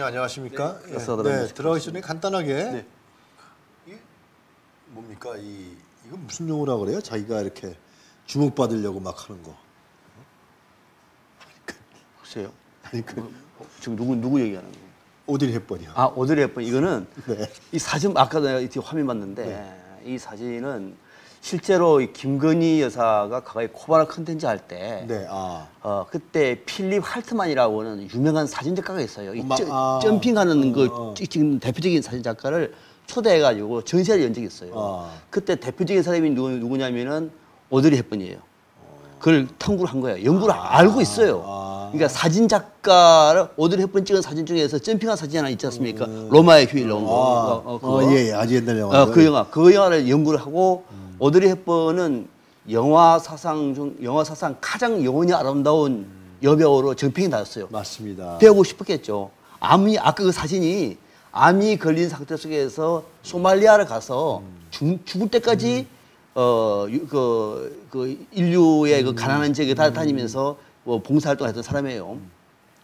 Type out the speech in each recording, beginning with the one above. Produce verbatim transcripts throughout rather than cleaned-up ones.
네, 안녕하십니까? 네, 네, 네, 들어가기 전에 간단하게 네. 이 뭡니까? 이 이건 무슨 용어라고 그래요? 자기가 이렇게 주목받으려고 막 하는 거. 글쎄요. 아니 그 뭐, 지금 누구 누구 얘기하는 거예요? 오드리 헵번이요. 아 오드리 헵번 이거는 네. 이 사진 아까 내가 이 화면 봤는데 네. 이 사진은 실제로 이 김건희 여사가 과거에 코바나 컨텐츠 할 때, 네, 아, 어 그때 필립 할트만이라고 하는 유명한 사진 작가가 있어요. 이 마, 점, 아, 점핑하는 어, 그 어. 지금 대표적인 사진 작가를 초대해가지고 전시회를 연 적이 있어요. 아. 그때 대표적인 사람이 누구, 누구냐면은 오드리 헵번이에요. 그걸 탐구를 한 거예요. 연구를 아, 알고 있어요. 아. 그러니까 사진 작가를 오드리 헵번 찍은 사진 중에서 점핑한 사진 하나 있지 않습니까? 음. 로마의 휴일 나온 거. 아, 어, 어, 그거. 어, 예, 예, 아주 옛날 영화. 어, 그 영화, 그 영화를 연구를 하고 음. 오드리 헵번은 영화 사상 중 영화 사상 가장 영혼이 아름다운 음. 여배우로 정평이 나왔어요. 맞습니다. 배우고 싶었겠죠. 암이 아까 그 사진이 암이 걸린 상태 속에서 소말리아를 가서 음. 죽, 죽을 때까지 음. 어, 그, 그 인류의 그 가난한 지역에 음. 다니면서 뭐 봉사활동했던 사람이에요. 음.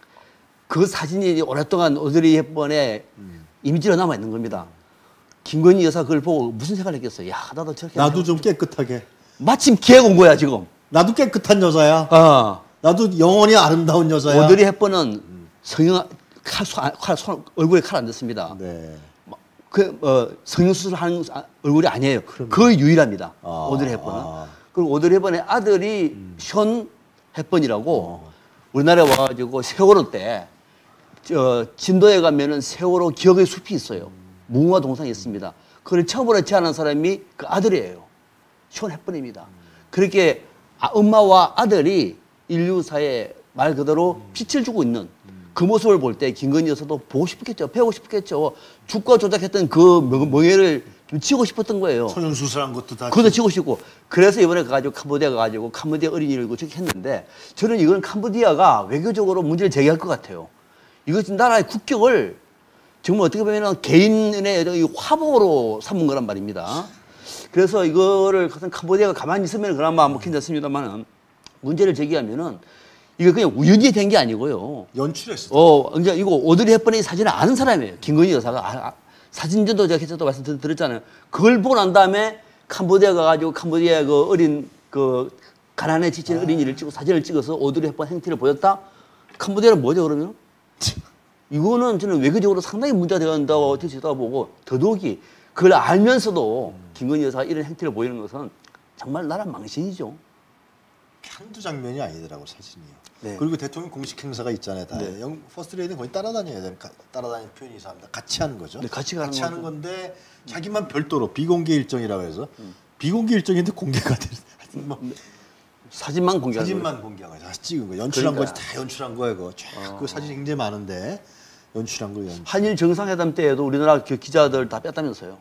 그 사진이 오랫동안 오드리 헵번의 음. 이미지로 남아 있는 겁니다. 김건희 여사 그걸 보고 무슨 생각을 했겠어요? 야, 나도 저렇게. 나도 좀 깨끗하게. 마침 기회가 온 거야 지금. 나도 깨끗한 여자야. 어. 나도 영원히 아름다운 여자야. 오드리 헵번은 음. 성형 칼, 칼, 손, 얼굴에 칼 안 댔습니다. 네. 그 어, 성형수술 하는 얼굴이 아니에요. 그 유일합니다. 아, 오드리 헵번은. 아. 그리고 오드리 헵번의 아들이 음. 션 헵번이라고 어. 우리나라에 와가지고 세월호 때 저 진도에 가면은 세월호 기억의 숲이 있어요. 음. 무궁화 동상이 있습니다. 그걸 처음으로 제안한 사람이 그 아들이에요. 션 헵번입니다. 음. 그렇게 아, 엄마와 아들이 인류사에 말 그대로 음. 빛을 주고 있는 그 모습을 볼 때 김건희 여사도 보고 싶겠죠. 배우고 싶겠죠. 주가 조작했던 그 멍해를 좀 치고 싶었던 거예요. 성형수술한 것도 다. 그것도 치고 싶고. 그래서 이번에 가가지고 캄보디아 가가지고 캄보디아 어린이를 저렇게 했는데 저는 이건 캄보디아가 외교적으로 문제를 제기할 것 같아요. 이거 지금 나라의 국격을 정말 어떻게 보면 개인의 화보로 삼은 거란 말입니다. 그래서 이거를 같은 캄보디아가 가만히 있으면 그나마 뭐 괜찮습니다만은 문제를 제기하면은 이거 그냥 우연히 된 게 아니고요. 연출했어. 어, 그러니까 이거 오드리 헵번의 사진을 아는 사람이에요. 김건희 여사가 아, 아, 사진전도 제가 계속 말씀드렸잖아요. 그걸 보고 난 다음에 캄보디아 가가지고 캄보디아 그 어린 그 가난에 지친 아. 어린이를 찍고 사진을 찍어서 오드리 헵번 행태를 보였다. 캄보디아는 뭐죠 그러면? 이거는 저는 외교적으로 상당히 문제가 되어간다고 제가 보고 더더욱이 그걸 알면서도 음. 김건희 여사가 이런 행태를 보이는 것은 정말 나라 망신이죠. 한두 장면이 아니더라고 사진이요. 네. 그리고 대통령 공식 행사가 있잖아요. 다. 네. 영, 퍼스트 레이디는 거의 따라다녀야 돼. 따라다니는 표현이 이상합니다. 같이 하는 거죠. 네, 같이 가는 같이 거죠. 하는 건데 음. 자기만 별도로 비공개 일정이라고 해서 음. 비공개 일정인데 공개가 돼. 뭐 사진만 공개한 사진만 거예요. 공개한 거야. 다시 찍은 거. 연출한 그러니까. 거지 다 연출한 거야. 그거 쫙그 어. 사진 굉장히 많은데 연출한 거 연출. 한일 정상회담 때에도 우리나라 기자들 다 뺐다면서요.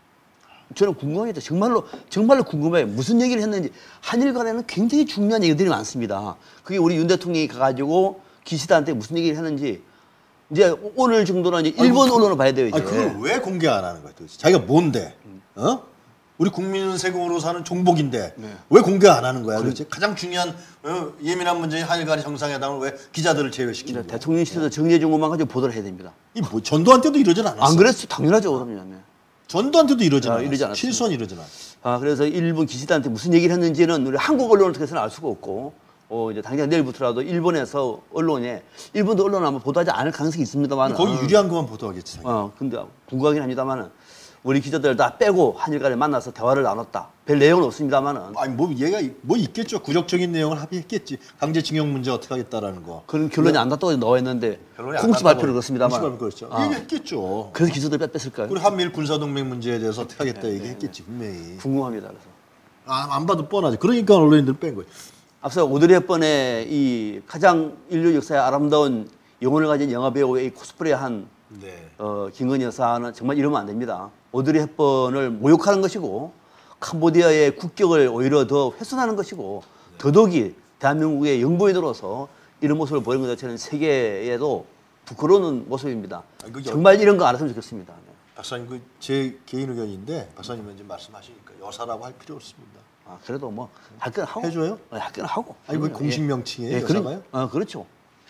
저는 궁금합니다. 정말로 정말로 궁금해요. 무슨 얘기를 했는지. 한일 간에는 굉장히 중요한 얘기들이 많습니다. 그게 우리 윤 대통령이 가가지고 기시다한테 무슨 얘기를 했는지 이제 오늘 정도는 이제 일본 아니, 언론을 봐야 돼요. 이제. 아니, 그걸 왜 공개 안 하는 거야? 도대체? 자기가 뭔데? 어? 우리 국민 세금으로 사는 종복인데 네. 왜 공개 안 하는 거야? 그렇지? 가장 중요한 어, 예민한 문제인 한일 간의 정상회담을 왜 기자들을 제외시키는 거야? 대통령실에서 네. 정리해준 것만 가지고 보도를 해야 됩니다. 이 뭐 전두환 때도 이러진 않았어. 안 그랬어? 당연하죠, 그러면. 네. 전두환 때도 이러진 아, 않았어. 실수는 이러진 않았어. 아, 그래서 일본 기시다한테 무슨 얘기를 했는지는 우리 한국 언론을 통해서는 알 수가 없고, 어, 이제 당장 내일부터라도 일본에서 언론에, 일본도 언론 아마 보도하지 않을 가능성이 있습니다만. 거기 유리한 것만 보도하겠지. 어, 근데 궁금하긴 합니다만은. 우리 기자들 다 빼고 한일 간에 만나서 대화를 나눴다. 별 내용은 없습니다만은. 아니 뭐 얘가 뭐 있겠죠. 구력적인 내용을 합의했겠지. 강제징용 문제 어떻게 하겠다라는 거. 그런 결론이 안 났다고 나와 있는데 공식 발표를 그렇습니다만. 공식 발표 그렇죠. 아. 얘기했겠죠. 그래서 기자들 뺐을까요? 우리 한미일 군사동맹 문제에 대해서 어떻게 하겠다 네, 얘기했겠지 분명히. 궁금합니다. 그래서. 아, 안 봐도 뻔하지. 그러니까 언론인들 뺀 거예요. 앞서 오드리 헵번의 이 가장 인류 역사의 아름다운 영혼을 가진 영화 배우의 코스프레한 네. 어, 김건희 여사는 정말 이러면 안 됩니다. 오드리 헵번을 모욕하는 것이고 캄보디아의 국격을 오히려 더 훼손하는 것이고 네. 더더욱이 대한민국의 영부인으로서 이런 모습을 보이는 것 자체는 세계에도 부끄러운 모습입니다. 아, 정말 이런 거 안 했으면 좋겠습니다. 네. 박사님 그 제 개인 의견인데 박사님은 이제 말씀하시니까 여사라고 할 필요 없습니다. 아, 그래도 뭐 할 건 하고 해줘요? 네, 할 건 하고. 아니 그 공식 명칭이에요, 예, 여사가요? 아, 그렇죠.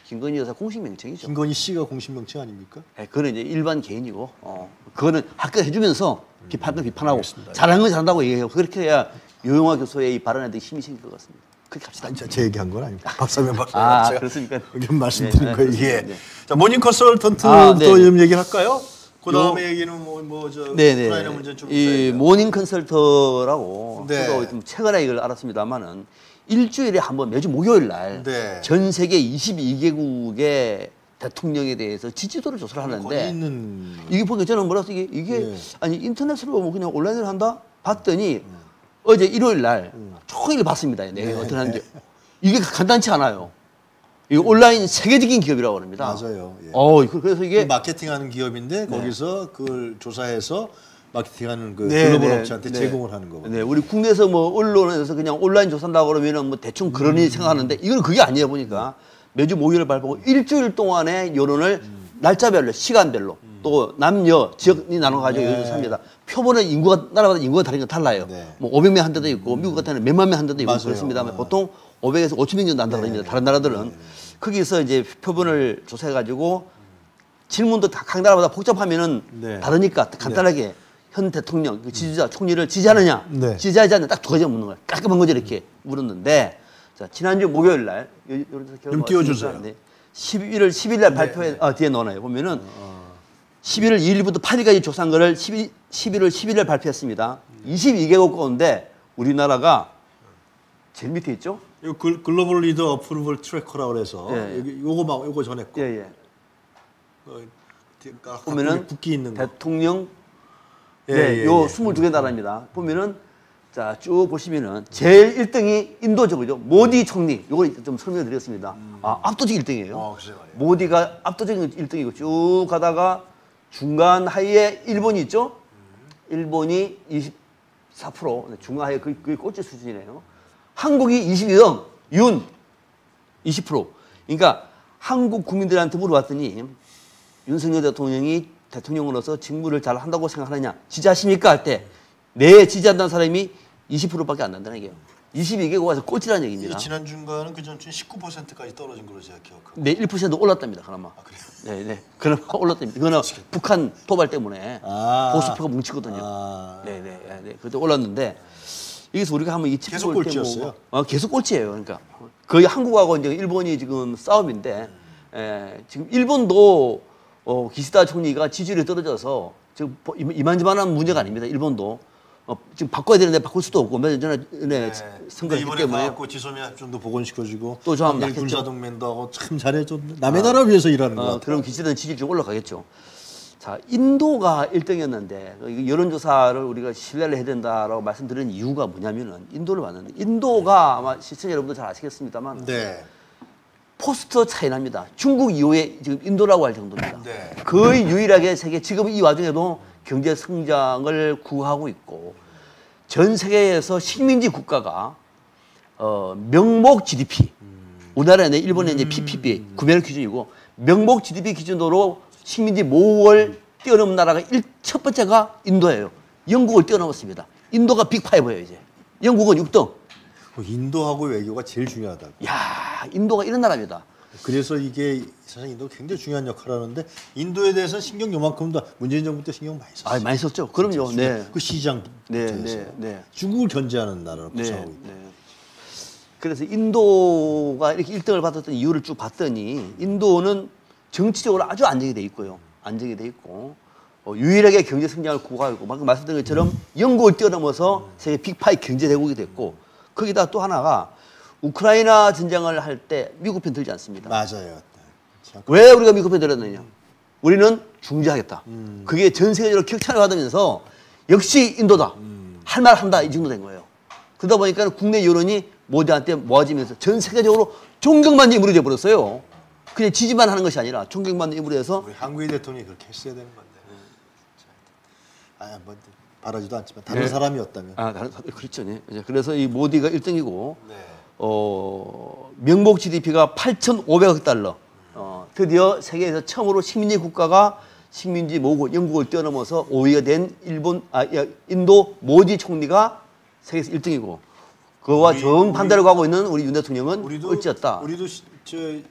김건희 여사 공식 명칭이죠. 김건희 씨가 공식 명칭 아닙니까? 네, 그거는 이제 일반 개인이고, 어, 그거는 합격해주면서 비판도 비판하고, 알겠습니다. 잘하는 건 잘한다고 얘기해요. 그렇게 해야 유영화 교수의 이 발언에 대해 힘이 생길 것 같습니다. 그렇게 합시다. 아니, 제 얘기한 건 아닙니다. 박사면 박사님. 아, 제가 그렇습니까? 의견 말씀드린 네, 거예요. 네, 예. 네. 자, 모닝 컨설턴트부터 아, 네, 네. 좀 얘기할까요? 그 다음에 요- 얘기는 뭐, 뭐, 저, 네네. 우크라이나 문제 좀. 이 모닝 컨설터라고 네. 저도 좀 최근에 이걸 알았습니다만은 일주일에 한 번 매주 목요일 날 전 네. 세계 이십이 개국의 대통령에 대해서 지지도를 조사를 거기 하는데 있는. 이게 보니까 저는 뭐라서 이게 이게 네. 아니 인터넷으로 뭐 그냥 온라인으로 한다 봤더니 어제 일요일 날 종일 봤습니다. 내가 네. 어떻게 하는지 이게 간단치 않아요. 이거 온라인 세계적인 기업이라고 합니다. 맞아요. 예. 어, 그래서 이게 마케팅하는 기업인데 거기서 그걸 조사해서 마케팅하는 그 네, 글로벌 네, 업체한테 네. 제공을 하는 거거든요. 네, 우리 국내에서 뭐 언론에서 그냥 온라인 조사한다고 그러면은 뭐 대충 그러니 음. 생각하는데 이건 그게 아니에요 보니까 매주 목요일을 발표하고 일주일 동안의 여론을 음. 날짜별로 시간별로 또 남녀 지역이 나눠가지고 네. 여론을 삽니다. 표본은 인구가 나라마다 인구가 다른 건 달라요. 네. 뭐 오백 명 한 데도 있고 미국 같은 데는 몇만 명 한 데도 있고 맞아요. 그렇습니다만 아. 보통 오백에서 오천 명 정도 난다고 합니다. 다른 나라들은 거기서 이제 표본을 조사해가지고 질문도 다 각 나라마다 복잡하면은 네. 다르니까 간단하게 현 대통령 그 지지자 총리를 지지하느냐 네. 지지하지 않느냐 딱 두 가지 묻는 거예요. 깔끔한 거죠 이렇게 물었는데 자 지난주 목요일 날 요- 요런 좀 띄워주세요. 네. 십일월 십일 날 발표해 아, 뒤에 넣어놔요. 보면은 십일월 이 일부터 팔 일까지 조사한 거를 십일, 십일월 십일 날 발표했습니다. 이십이 개국 가운데 우리나라가 제일 밑에 있죠? 이 글- 글로벌 리더 어프루벌 트래커라고 그래서 예, 예. 여기 요거 막 요거 전에 거. 예, 예. 어, 각 보면은 국기 있는 거. 대통령 예, 네, 예, 요 예. 스물두 개 나라입니다. 보면은 자, 쭉 보시면은 제일 일 등이 인도죠. 그죠? 모디 총리. 요거 좀 설명을 드렸습니다. 아, 압도적 일 등이에요. 어, 글쎄 말이에요. 모디가 압도적인 일 등이고 쭉 가다가 중간 하위에 일본이 있죠? 일본이 이십사 퍼센트, 중간 하위에 거의, 거의 꼴찌 수준이네요. 한국이 이십이 등, 윤 이십 퍼센트. 그러니까 한국 국민들한테 물어봤더니 윤석열 대통령이 대통령으로서 직무를 잘 한다고 생각하느냐, 지지하십니까? 할 때, 네, 지지한다는 사람이 이십 퍼센트밖에 안 난다는 얘기예요. 이십이 개국에서 꼴찌라는 얘기입니다. 지난 주인가는 그 전주에 십구 퍼센트까지 떨어진 걸로 제가 기억하고. 네, 일 퍼센트 올랐답니다, 그나마. 아, 그래요? 네, 네. 그나마 올랐답니다. 그거는 북한 도발 때문에 아. 보수표가 뭉치거든요. 아. 네, 네, 네, 네. 그때 올랐는데, 여기서 우리가 한번 이 팁을 계속 볼때 꼴찌였어요? 뭐, 어, 계속 꼴찌예요. 그러니까. 거의 한국하고 이제 일본이 지금 싸움인데, 에, 지금 일본도 어, 기시다 총리가 지지율이 떨어져서 지금 뭐 이만- 이만저만한 문제가 아닙니다. 일본도. 어, 지금 바꿔야 되는데 바꿀 수도 없고, 몇 년 전에 네, 선거했기 이번에 때문에. 가갖고 지소미 합전도 복원시켜주고 또 좀 한일 낫겠죠. 군사동맹도 하고 참 잘해줬네. 남의 나라 위해서 일하는 거 어, 같아요. 그럼 기시다는 지지율이 좀 올라가겠죠. 자, 인도가 일 등이었는데 여론조사를 우리가 신뢰를 해야 된다라고 말씀드린 이유가 뭐냐면은 인도를 봤는데 인도가 아마 시청자 여러분도 잘 아시겠습니다만 네. 포스터 차이납니다. 중국 이후에 지금 인도라고 할 정도입니다. 네. 거의 유일하게 세계 지금 이 와중에도 경제 성장을 구하고 있고 전 세계에서 식민지 국가가 어, 명목 지디피 우리나라는 일본의 이제 피피피 구별 기준이고 명목 지디피 기준으로 식민지 모국을 뛰어넘은 나라가 일, 첫 번째가 인도예요. 영국을 뛰어넘었습니다. 인도가 빅파이브예요 이제. 영국은 육 등. 뭐 인도하고 외교가 제일 중요하다고. 야, 인도가 이런 나라입니다. 그래서 이게 사실 인도가 굉장히 중요한 역할을 하는데 인도에 대해서 신경 요만큼도 문재인 정부 때 신경 많이 썼어요. 아, 많이 썼죠. 그럼요. 네. 그 시장 네, 부분에서 네, 네. 중국을 견제하는 나라로 네, 구성하고 있고. 네. 그래서 인도가 이렇게 일 등을 받았던 이유를 쭉 봤더니 인도는 정치적으로 아주 안정이 돼 있고요. 안정이 돼 있고 어, 유일하게 경제 성장을 구가하고 있고 방금 말씀드린 것처럼 영국을 뛰어넘어서 세계 빅파이 경제 대국이 됐고 거기다 또 하나가 우크라이나 전쟁을 할 때 미국 편 들지 않습니다. 맞아요. 참. 왜 우리가 미국 편 들었느냐? 우리는 중재하겠다. 음. 그게 전 세계적으로 격찬을 받으면서 역시 인도다. 음. 할 말 한다. 이 정도 된 거예요. 그러다 보니까 국내 여론이 모디한테 모아지면서 전 세계적으로 존경받는 인물이 되어버렸어요. 그냥 지지만 하는 것이 아니라 존경받는 인물이 돼서 우리 한국의 대통령이 그렇게 했어야 되는 건데. 아, 뭐 바라지도 않지만 다른 네. 사람이었다면. 아, 다른 사람 그렇죠. 네. 이제 그래서 이 모디가 일 등이고 네. 어, 명목 지디피가 팔천오백억 달러. 어, 드디어 세계에서 처음으로 식민지 국가가 식민지 모국 영국을 뛰어넘어서 오 위가 된 일본 아 야, 인도 모디 총리가 세계에서 일 등이고 그와 우리- 정반대로 가고 있는 우리 윤 대통령은 우리도 꼴찌였다. 우리도 시, 저 시,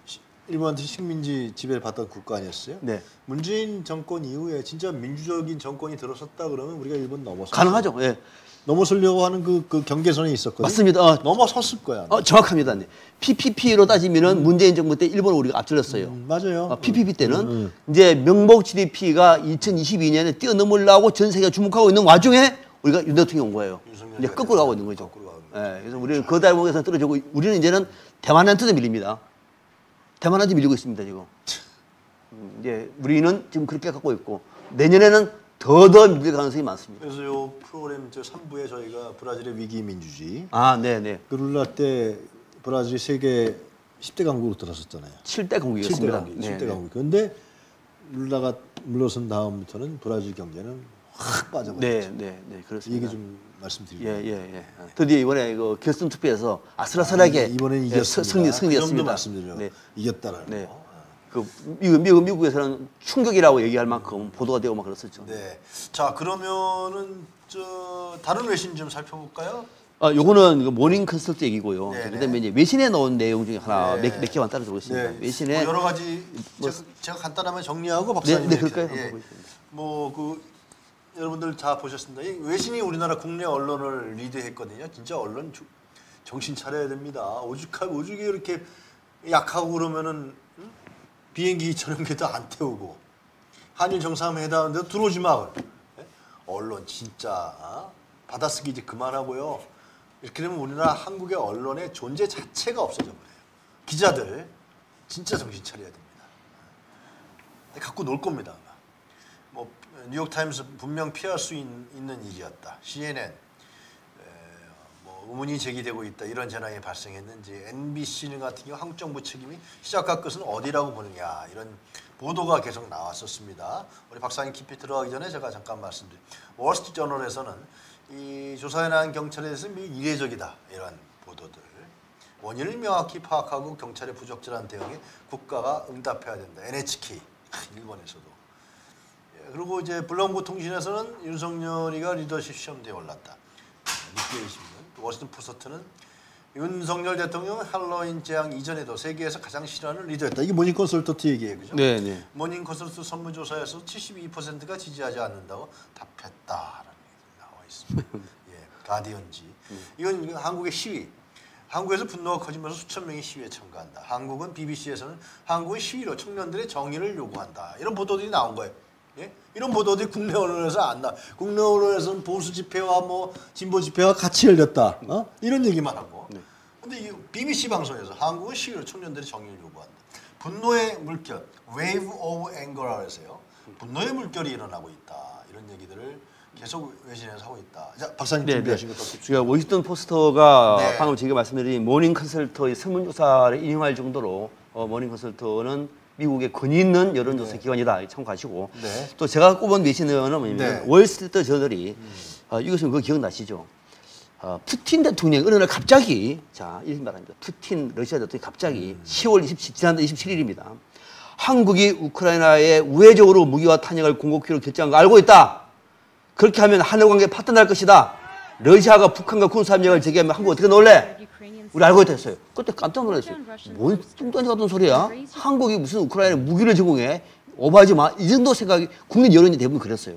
일본한테 식민지 지배를 받던 국가 아니었어요? 네. 문재인 정권 이후에 진짜 민주적인 정권이 들어섰다 그러면 우리가 일본 넘어서 가능하죠. 예. 넘어서려고 하는 그, 그 경계선에 있었거든요. 맞습니다. 어, 넘어섰을 거야. 어, 정확합니다. 네. 피피피로 따지면은 문재인 정부 때 일본을 우리가 앞질렀어요. 음, 맞아요. 어, 피피피 때는 음, 음. 이제 명목 지디피가 이천이십이 년에 뛰어넘으려고 전 세계가 주목하고 있는 와중에 우리가 윤 대통령이 온 거예요. 이제 거꾸로 가고 있는 거죠. 거꾸로 가고 예, 그래서 우리는 그 대목에서 떨어지고 우리는 이제는 대만한테도 밀립니다. 대만한테 밀리고 있습니다 지금. 음, 이제 우리는 지금 그렇게 갖고 있고 내년에는 더더 밀릴 가능성이 많습니다. 그래서 요 프로그램 저 삼 부에 저희가 브라질의 위기 민주주의 아, 네, 네. 그 룰라 때 브라질이 세계 십 대 강국으로 들어섰잖아요. 칠 대 강국이었습니다. 칠 대 강국. 칠 대 강국. 그런데 룰라가 물러선 다음부터는 브라질 경제는 확 빠져버렸죠. 네, 네, 네, 이 그렇습니다. 얘기 좀 말씀드리고. 예, 예, 예. 드디어 이번에 그 결선 투표에서 아슬아슬하게 아, 이번에는 예, 이겼습니다. 승리, 그 승리했습니다. 정도 말씀드려. 네. 이겼다라는 네. 거. 그 미국, 미국, 미국에서는 충격이라고 얘기할 만큼 보도가 되고 막 그랬었죠. 네. 자 그러면은 저 다른 외신 좀 살펴볼까요? 아, 요거는 그 모닝 컨설트 얘기고요. 네네. 그다음에 이제 외신에 나온 내용 중에 하나 네. 몇, 몇 개만 따라주고 있습니다. 네. 외신에 뭐 여러 가지 뭐- 제가, 제가 간단하면 정리하고 박사님. 네, 네, 그럴까요? 한번 보겠습니다. 뭐그 여러분들 다 보셨습니다. 이 외신이 우리나라 국내 언론을 리드했거든요. 진짜 언론 주, 정신 차려야 됩니다. 오죽하고 오죽이 이렇게 약하고 그러면은 응? 비행기 저녁에도 안 태우고 한일 정상회담인데도 들어오지 마. 예? 언론 진짜 어? 받아쓰기 이제 그만하고요. 이렇게 되면 우리나라 한국의 언론의 존재 자체가 없어져 버려요. 기자들 진짜 정신 차려야 됩니다. 갖고 놀 겁니다. 아마. 뭐 뉴욕타임스 분명 피할 수 있, 있는 일이었다. 씨엔엔 에, 뭐 의문이 제기되고 있다. 이런 재난이 발생했는지 엠비씨 같은 경우 한국 정부 책임이 시작과 끝은 어디라고 보느냐 이런 보도가 계속 나왔었습니다. 우리 박사님 깊이 들어가기 전에 제가 잠깐 말씀드린 월스트리트저널에서는 이 조사해 난 경찰에 대해서 매우 이례적이다 이런 보도들 원인을 명확히 파악하고 경찰의 부적절한 대응에 국가가 응답해야 된다. 엔에이치케이 일본에서도. 예, 그리고 이제 블룸버그 통신에서는 윤석열이가 리더십 시험대에 올랐다. 니케이 신문, 워싱턴 포스트는 윤석열 대통령 할로윈 재앙 이전에도 세계에서 가장 실현을 리더했다. 이게 모닝 컨설턴트 얘기예요, 그죠? 네, 네. 모닝 컨설턴트 설문조사에서 칠십이 퍼센트가 지지하지 않는다고 답했다라는 얘기 나와 있습니다. 예, 가디언지. 이건, 이건 한국의 시위. 한국에서 분노가 커지면서 수천 명이 시위에 참가한다. 한국은 비비씨에서는 한국의 시위로 청년들의 정의를 요구한다. 이런 보도들이 나온 거예요. 예? 이런 보도들이 국내 언론에서 안 나. 국내 언론에서는 보수 집회와 뭐 진보 집회와 같이 열렸다. 어? 이런 얘기만 하고. 네. 근데 이 비비씨 방송에서 한국은 시위로 청년들의 정의를 요구한다. 분노의 물결, wave of anger라고 해서요. 분노의 물결이 일어나고 있다. 이런 얘기들을 계속 외신에서 하고 있다. 자, 박사님 네, 준비하신 네. 것도 tips요. 그러니까 워싱턴 포스터가 네. 방금 제가 말씀드린 모닝 컨설터의 설문조사를 인용할 정도로 어, 모닝 컨설터는 미국의 권위 있는 여론조사 네. 기관이다 참고하시고 네. 또 제가 꼽은 외신은 뭐냐면 네. 월스트리트 저널이 음. 어, 이것은 그거 기억나시죠? 어, 푸틴 대통령이 어느 날 갑자기 자 이렇게 말합니다. 푸틴 러시아 대통령이 갑자기 음. 시월 이십칠 지난달 이십칠일입니다. 한국이 우크라이나에 우회적으로 무기와 탄약을 공급키로 결정한 거 알고 있다. 그렇게 하면 한일 관계 파탄날 것이다. 러시아가 북한과 군사합력을 제기하면 한국 어떻게 놀래? 우리 알고 있다 했어요. 그때 깜짝 놀랐어요. 뭔 뚱딴지 같은 소리야? 한국이 무슨 우크라이나에 무기를 제공해? 오버하지 마. 이 정도 생각이 국민 여론이 대부분 그랬어요.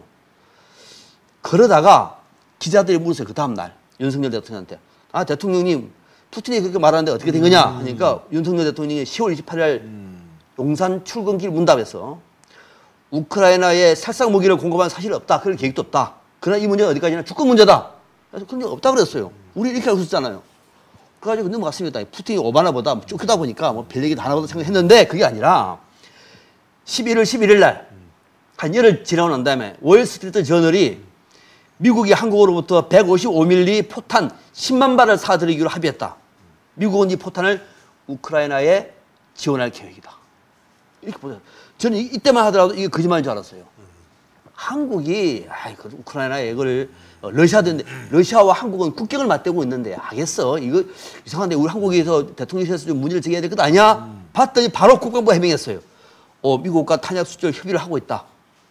그러다가 기자들이 물었어요. 그 다음날 윤석열 대통령한테. 아 대통령님 푸틴이 그렇게 말하는데 어떻게 된 거냐? 하니까 윤석열 대통령이 시월 이십팔일 용산 출근길 문답에서 우크라이나에 살상 무기를 공급한 사실이 없다. 그럴 계획도 없다. 그러나 이 문제는 어디까지나 주권 문제다. 그래서 그런 게 없다 그랬어요. 우리 이렇게 알고 있었잖아요. 그래가지고 넘어갔습니다. 푸틴이 오바나보다 쫓기다 보니까 뭐 별 얘기 다 나보다 생각했는데 그게 아니라 십일월 십일일 날 한 열흘 지나고 난 다음에 월스트리트 저널이 미국이 한국으로부터 백오십오 밀리미터 포탄 십만 발을 사들이기로 합의했다. 미국은 이 포탄을 우크라이나에 지원할 계획이다. 이렇게 보세요. 저는 이, 이때만 하더라도 이게 거짓말인 줄 알았어요. 한국이 아이 그 우크라이나에 이걸 어, 러시아인데 러시아와 한국은 국경을 맞대고 있는데 알겠어. 이거 이상한데 우리 한국에서 대통령실에서 좀 문제를 제기해야 될 것 아니야? 음. 봤더니 바로 국방부가 해명했어요. 어 미국과 탄약 수출 협의를 하고 있다.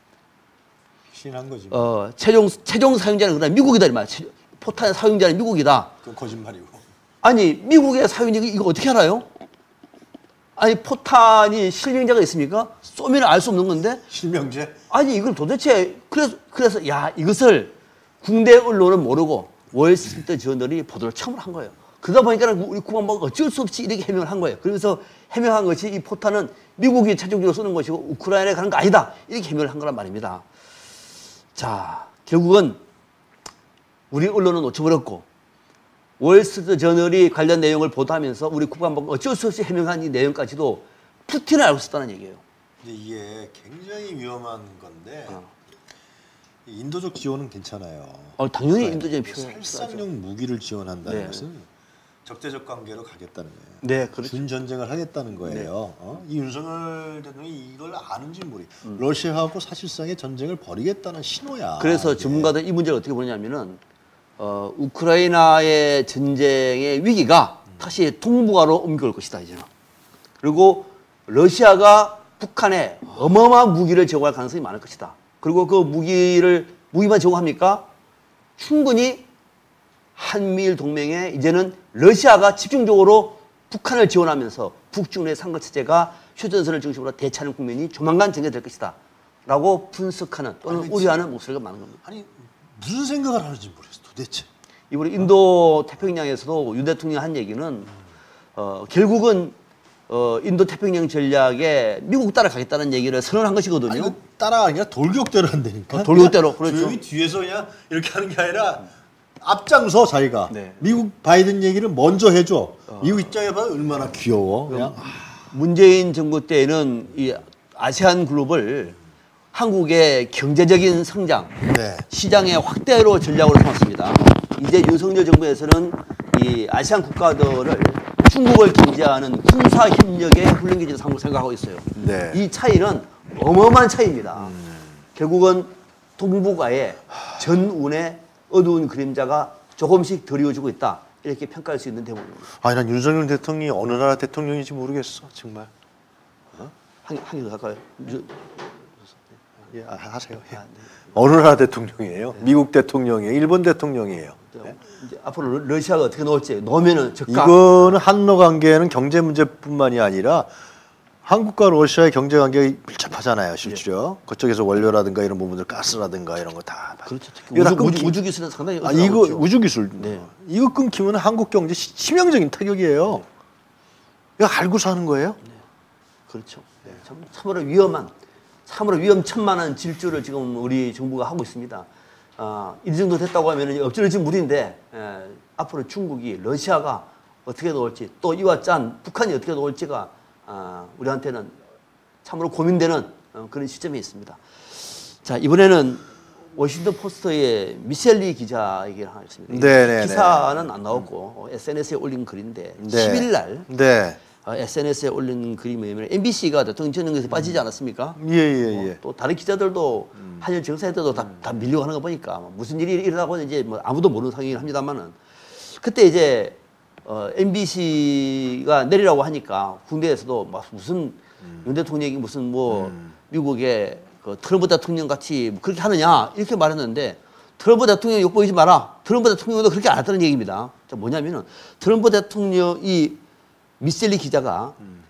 신한 거지. 어 최종 최종 사용자는 그다음 미국이다 이 말. 포탄의 사용자는 미국이다. 그 거짓말이고. 아니 미국의 사용자가 이거 어떻게 알아요? 아니 포탄이 실명자가 있습니까? 쏘면 알 수 없는 건데. 실명제? 아니 이걸 도대체 그래서 그래서 야 이것을 국내 언론은 모르고 월스트리트 저널이 보도를 처음으로 한 거예요. 그러다 보니까 우리 국방부가 어쩔 수 없이 이렇게 해명을 한 거예요. 그러면서 해명한 것이 이 포탄은 미국이 최종적으로 쏘는 것이고 우크라이나에 가는 거 아니다. 이렇게 해명을 한 거란 말입니다. 자, 결국은 우리 언론은 놓쳐버렸고 월스트리트 저널이 관련 내용을 보도하면서 우리 국방부가 어쩔 수 없이 해명한 이 내용까지도 푸틴을 알고 있었다는 얘기예요. 근데 이게 굉장히 위험한 건데 어. 인도적 지원은 괜찮아요. 어, 당연히 네. 인도적인 필요하죠. 살상용 무기를 지원한다는 네. 것은 적대적 관계로 가겠다는 거예요. 네, 그렇죠. 준 전쟁을 하겠다는 거예요. 어? 이 윤석열 대통령이 이걸 아는지 모르. 음. 러시아하고 사실상의 전쟁을 벌이겠다는 신호야. 그래서 이게. 전문가들 이 문제를 어떻게 보느냐면은 어, 우크라이나의 전쟁의 위기가 다시 동북아로 옮겨올 것이다 이제는. 그리고 러시아가 북한에 어마어마한 무기를 제공할 가능성이 많을 것이다. 그리고 그 무기를 무기만 제공합니까? 충분히 한미일 동맹에 이제는 러시아가 집중적으로 북한을 지원하면서 북중의 상거체제가 휴전선을 중심으로 대치하는 국면이 조만간 전개될 것이다. 라고 분석하는 또는 아니, 우려하는 목소리가 많은 겁니다. 아니 무슨 생각을 하는지 모르겠어 도대체. 이번에 인도 태평양에서도 윤 대통령이 한 얘기는 어, 결국은 어, 인도 태평양 전략에 미국 따라가겠다는 얘기를 선언한 것이거든요. 아니, 따라 아니라 돌격대로 한다니까. 어, 돌격대로, 그렇죠. 조용히 뒤에서 그냥 이렇게 하는 게 아니라 앞장서 자기가. 네. 미국 바이든 얘기를 먼저 해줘. 어. 미국 입장에 봐도 얼마나 귀여워. 그냥. 문재인 정부 때에는 이 아세안 글로벌 한국의 경제적인 성장, 네. 시장의 확대로 전략으로 삼았습니다. 이제 윤석열 정부에서는 이 아세안 국가들을 중국을 견제하는 군사 협력의 훈련기지로 삼고 생각하고 있어요. 네. 이 차이는 어마어마한 차이입니다. 음. 결국은 동북아의 전운의 어두운 그림자가 조금씩 드리워지고 있다. 이렇게 평가할 수 있는 대목입니다. 아니 난 윤석열 대통령이 어느 나라 대통령인지 모르겠어 정말. 어? 한개 더 할까요? 예, 하세요. 예. 아, 네. 어느 나라 대통령이에요? 네. 미국 대통령이에요? 일본 대통령이에요? 네. 이제 앞으로 러시아가 어떻게 넣을지 넣으면은 적각. 이거는 한러 관계는 경제 문제뿐만이 아니라 한국과 러시아의 경제 관계가 밀접하잖아요, 실제로. 예. 그쪽에서 원료라든가 이런 부분들, 가스라든가 이런 거 다. 그렇죠. 특히 우주, 우주, 우주 기술은 상당히. 아, 이거 있죠. 우주 기술. 네. 이거 끊기면 한국 경제 치명적인 타격이에요. 네. 이거 알고서 하는 거예요? 네. 그렇죠. 네. 참, 참으로 위험한, 참으로 위험천만한 질주를 지금 우리 정부가 하고 있습니다. 아, 이 정도 됐다고 하면 엎질러진 물인데 에, 앞으로 중국이 러시아가 어떻게 놓을지 또 이와 짠 북한이 어떻게 놓을지가 아, 우리한테는 참으로 고민되는 어, 그런 시점에 있습니다. 자, 이번에는 워싱턴 포스트의 미셸리 기자 얘기를 하겠습니다. 네네네. 기사는 안 나왔고 어, 에스엔에스에 올린 글인데 네. 십 일 날 네. 어, 에스엔에스에 올린 글이 뭐냐면 엠비씨가 대통령 전용에서 빠지지 않았습니까? 예예예. 예, 어, 또 다른 기자들도 음. 한일 정상회 때도 다, 다 밀려고 하는 거 보니까 무슨 일이 일어나고 이제 뭐 아무도 모르는 상황이긴 합니다만은 그때 이제 어, 엠비씨가 내리라고 하니까 군대에서도 막 무슨 음. 윤 대통령이 무슨 뭐 음. 미국의 그 트럼프 대통령 같이 그렇게 하느냐 이렇게 말했는데 트럼프 대통령 욕보이지 마라. 트럼프 대통령도 그렇게 안 했다는 얘기입니다. 자, 뭐냐면은 트럼프 대통령이 미셸리 기자가 음.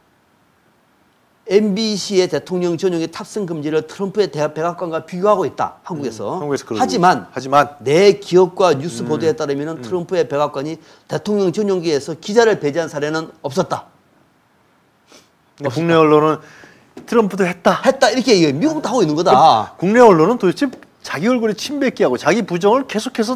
엠비씨의 대통령 전용의 탑승 금지를 트럼프의 대학 백악관과 비교하고 있다. 한국에서. 음, 한국에서 하지만, 하지만 내 기억과 뉴스 음, 보도에 따르면 음. 트럼프의 백악관이 대통령 전용기에서 기자를 배제한 사례는 없었다. 그러니까 국내 언론은 트럼프도 했다. 했다. 이렇게 얘기해요. 미국도 하고 있는 거다. 국내 언론은 도대체 자기 얼굴에 침뱉기하고 자기 부정을 계속해서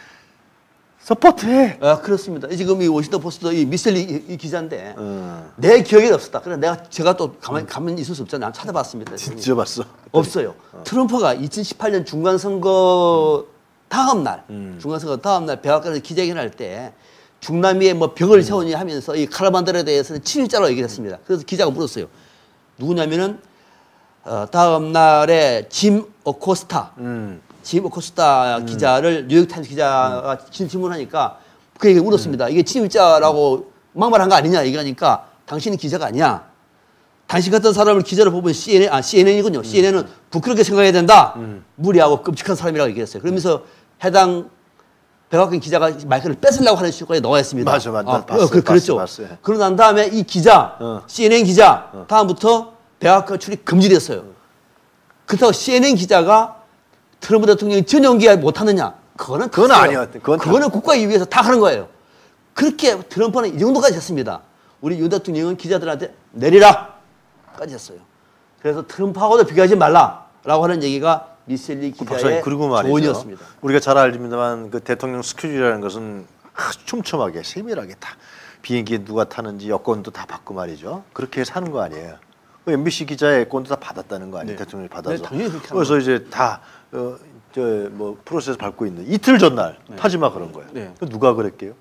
서포트해. 아, 그렇습니다. 지금 이 워싱턴 포스트 이 미셸리 이, 이 기자인데 음. 내 기억에 없었다. 그래 내가 제가 또 가만히 가만히 있을 수 없잖아요. 찾아봤습니다. 진짜 봤어? 없어요. 어. 트럼프가 이천십팔 년 중간선거 다음 날, 음. 중간선거 다음 날 백악관에서 기자회견할 때 중남미에 뭐 벽을 음. 세우니 하면서 이 카라반들에 대해서는 친일자라고 얘기를 했습니다. 그래서 기자가 물었어요. 누구냐면은 어, 다음 날에 짐 어코스타. 음. 짐 어코스타 음. 기자를 뉴욕타임스 기자가 음. 질문하니까 그 얘기를 물었습니다. 음. 이게 친일자라고 막말한 거 아니냐 얘기하니까 당신은 기자가 아니야. 당신 같은 사람을 기자로 뽑은 씨엔엔, 아, 씨엔엔이군요. 음. 씨엔엔은 부끄럽게 생각해야 된다. 음. 무리하고 끔찍한 사람이라고 얘기했어요. 그러면서 해당 백악관 기자가 마이크를 뺏으려고 하는 시까지 나와 있습니다. 맞아, 맞아. 어, 봤어요, 그, 그렇죠. 봤어요, 봤어요. 그러고 난 다음에 이 기자, 어. 씨엔엔 기자, 어. 다음부터 백악관 출입 금지됐어요. 그렇다고 씨엔엔 기자가 트럼프 대통령이 전용기에 못하느냐? 그거는 그건 아니었 그건 그거는 국가를 위해서 다 하는 거예요. 그렇게 트럼프는 이 정도까지 했습니다. 우리 윤 대통령은 기자들한테 내리라까지 했어요. 그래서 트럼프하고도 비교하지 말라라고 하는 얘기가 미셀리 기자의 그리고 말이죠. 조언이었습니다. 우리가 잘 알지만 그 대통령 스케줄이라는 것은 아주 촘촘하게 세밀하게 다 비행기에 누가 타는지 여권도 다 받고 말이죠. 그렇게 해서 하는 거 아니에요. 엠비씨 기자의 여권도 다 받았다는 거 아니에요. 네. 대통령이 받아서. 네, 당연히 그렇게 그래서 이제 다 어, 저 뭐 프로세스 밟고 있는 이틀 전날 네. 타지 마 그런 거예요. 네. 누가 그랬게요?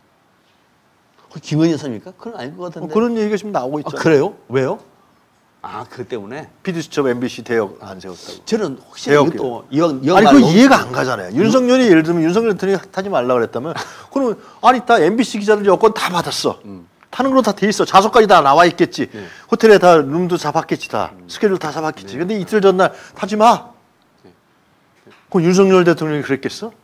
그 김건희 여사입니까? 그건 아닐 것 같은데. 어, 그런 얘기가 지금 나오고 있잖아요. 아, 그래요? 왜요? 아, 그 때문에. 피디수첩 엠비씨 대역 안 세웠다고. 저는 혹시 이것도 이형 아니 그 이해가 안 가잖아요. 윤석열이 예를 들면 윤석열 대통령이 타지 말라 그랬다면 그러면 아니 다 엠비씨 기자들 여권 다 받았어. 음. 타는 걸로 다 돼 있어. 좌석까지 다 나와 있겠지. 네. 호텔에 다 룸도 잡았겠지 다. 음. 스케줄 다 잡았겠지. 네. 근데 이틀 전날 타지 마. 네. 그럼 윤석열 대통령이 그랬겠어?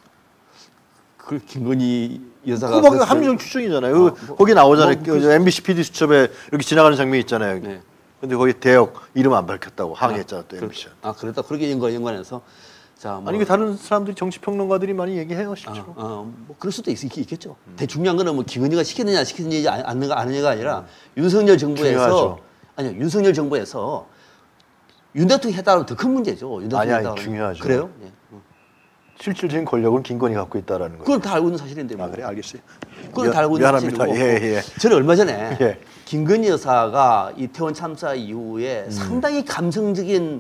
그 김건희 여사가 그거 함정 추정이잖아요. 아, 뭐, 거기 나오잖아요. 뭐, 그 엠비씨 피디 수첩에 이렇게 지나가는 장면이 있잖아요. 네. 근데 거기 대역 이름 안 밝혔다고 항의했잖아. 또 엠비씨. 아, 그랬다. 그렇게 연관, 연관해서. 자, 뭐. 아니, 그 다른 사람들이 정치평론가들이 많이 얘기해요, 실제로. 아, 아, 뭐 그럴 수도 있, 있겠죠. 음. 대충 중요한 거는 뭐 김건희가 시켰느냐, 시켰느냐, 아느냐, 아느냐가 아니라 음. 윤석열 정부에서. 중요하죠. 아니요, 윤석열 정부에서 윤 대통령이 했다는 더 큰 문제죠. 윤 대통령이 아니, 아니, 중요하죠. 그래요? 네. 실질적인 권력은 김건희가 갖고 있다라는 거예요. 그건 다 알고 있는 사실인데. 뭐. 아, 그래, 알겠어요. 그건 다 알고 있는 사실이고. 예, 예. 저는 얼마 전에 예. 김건희 여사가 이태원 참사 이후에 음. 상당히 감성적인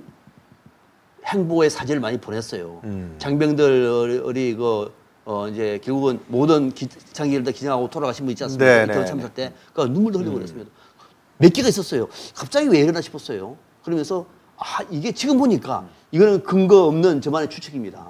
행보의 사진을 많이 보냈어요. 음. 장병들이 그 어 이제 결국은 모든 장기를 다 기장하고 돌아가신 분 있지 않습니까? 네, 이태원 네, 참사 네. 때 그러니까 눈물도 흘리고 음. 그랬습니다. 몇 개가 있었어요. 갑자기 왜 이러나 싶었어요. 그러면서 아 이게 지금 보니까 이거는 근거 없는 저만의 추측입니다.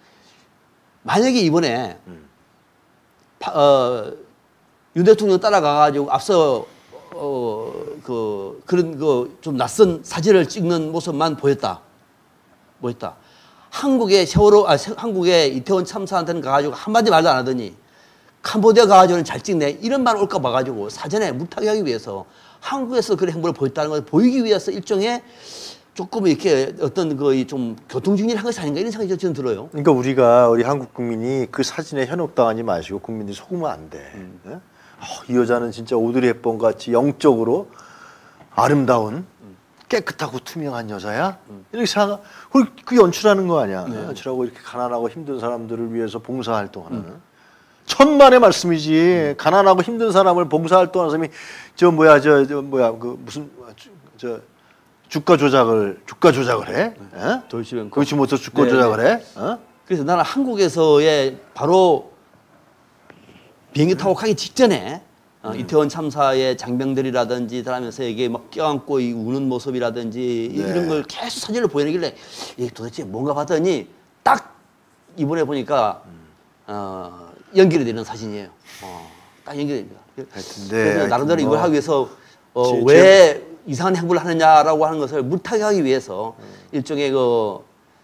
만약에 이번에 음. 파, 어, 윤 대통령 따라가가지고 앞서 어, 그 그런 그 좀 낯선 사진을 찍는 모습만 보였다. 보였다. 한국의 세월호, 아, 한국의 이태원 참사한테는 가가지고 한마디 말도 안 하더니 캄보디아 가가지고는 잘 찍네 이런 말 올까 봐가지고 사전에 물타기 하기 위해서 한국에서 그런 행보를 보였다는 걸 보이기 위해서 일종의 조금 이렇게 어떤 그 좀 교통정리를 한 것이 아닌가 이런 생각이 저는 들어요. 그러니까 우리가 우리 한국 국민이 그 사진에 현혹당하지 마시고 국민들이 속으면 안 돼. 음. 네? 어, 이 여자는 진짜 오드리 헵번 같이 영적으로 아름다운 음. 깨끗하고 투명한 여자야. 음. 이렇게 생각. 그 연출하는 거 아니야. 네. 연출하고 이렇게 가난하고 힘든 사람들을 위해서 봉사활동하는. 음. 천만의 말씀이지. 음. 가난하고 힘든 사람을 봉사활동하는 사람이 저 뭐야 저, 저 뭐야 그 무슨 저 주가 조작을 주가 조작을 해? 네. 도이치뱅크. 도이치모터 주가 네, 조작을 네. 해? 어? 그래서 나는 한국에서의 바로 비행기 타고 가기 직전에 음. 어, 이태원 참사의 장병들이라든지 그러면서 이게 막 껴안고 이 우는 모습이라든지 네. 이런 걸 계속 사진을 보여내길래 이게 도대체 뭔가 봤더니 딱 이번에 보니까 음. 어, 연결이 되는 사진이에요. 어, 딱 연결이 됩니다. 하여튼, 네, 그래서 나름대로 뭐, 이걸 하기 위해서 어, 제, 왜 제... 이상한 행보를 하느냐라고 하는 것을 물타기하기 위해서 음. 일종의 그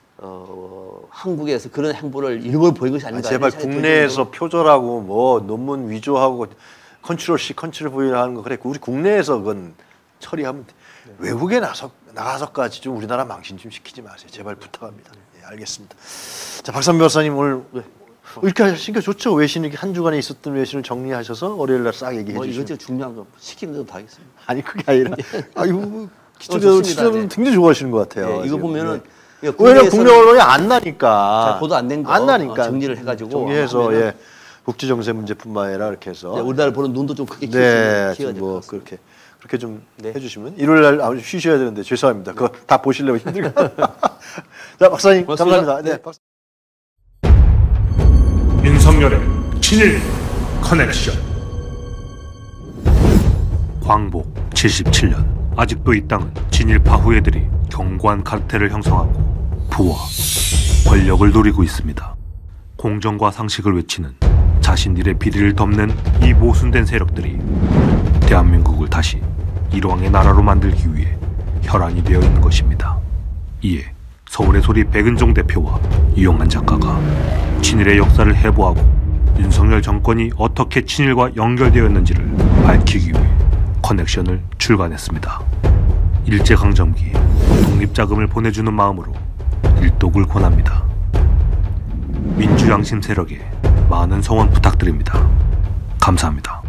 어, 한국에서 그런 행보를 일부러 보인 것이 아닌가. 아, 제발 국내에서 표절하고 뭐 논문 위조하고 컨트롤 C, 컨트롤 V 하는 거 그래. 우리 국내에서 그건 처리하면 돼. 네. 외국에 나서 나가서까지 좀 우리나라 망신 좀 시키지 마세요. 제발 부탁합니다. 네, 알겠습니다. 자, 박선배 변호사님 오늘 네. 이렇게 하시니까 좋죠. 외신 이렇게 한 주간에 있었던 외신을 정리하셔서 월요일 날 싹 얘기해 뭐 주시면. 이거 중요한 거 시키는 대로 다 하겠습니다. 아니 그게 아니라 아유 기초자들 굉장히 좋아하시는 것 같아요. 네, 이거 보면은 네. 왜냐면 국내 언론이 안 나니까 보도 안 된 거 안 나니까 정리를 해가지고 정리해서 예 국제 정세 문제뿐만 아니라 이렇게 해서 네, 우리나라 보는 눈도 좀 크게 네, 좀 뭐 그렇게 그렇게 좀 네. 해주시면 일요일 날 아주 쉬셔야 되는데 죄송합니다. 그거 다 보시려고 힘들까? 자 박사님 감사합니다. 네. 박사. 윤석열의 친일 커넥션. 광복 칠십칠 년 아직도 이 땅은 친일파 후예들이 견고한 카르텔을 형성하고 부와 권력을 노리고 있습니다. 공정과 상식을 외치는 자신들의 비리를 덮는 이 모순된 세력들이 대한민국을 다시 일왕의 나라로 만들기 위해 혈안이 되어 있는 것입니다. 이에 서울의 소리 백은종 대표와 유영만 작가가 친일의 역사를 해부하고 윤석열 정권이 어떻게 친일과 연결되었는지를 밝히기 위해 커넥션을 출간했습니다. 일제강점기 독립자금을 보내주는 마음으로 일독을 권합니다. 민주양심 세력에 많은 성원 부탁드립니다. 감사합니다.